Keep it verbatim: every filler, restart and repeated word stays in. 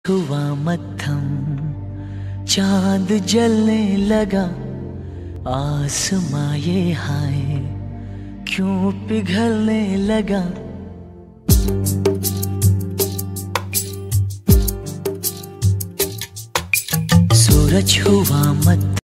हुआ मत्थम, चांद जलने लगा, आसमां ये हाय क्यों पिघलने लगा। सूरज हुआ मत्थम।